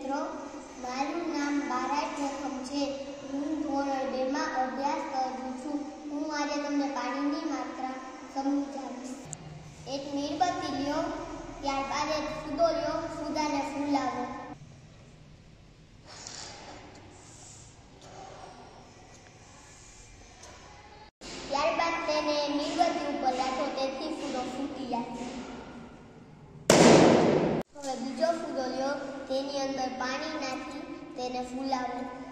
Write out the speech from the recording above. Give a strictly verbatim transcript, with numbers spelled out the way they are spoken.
મિત્રો, મારું નામ બારાટ જખમ છે. હું ધોરણ બે માં અભ્યાસ કરું છું. હું આજે તમને પાણીની માત્રા સમજાવીશ. એક મીણબત્તી લ્યો, ત્યારબાદ એક ફૂદો લ્યો, ફૂદાને ફૂલાવો. ત્યારબાદ તેને મીણબત્તી ઉપર રાખો, તેથી ફૂદો ફૂટી જશે. હવે બીજો ફૂદો લ્યો, તેની અંદર પાણી નાખી તેને ફૂલાવો.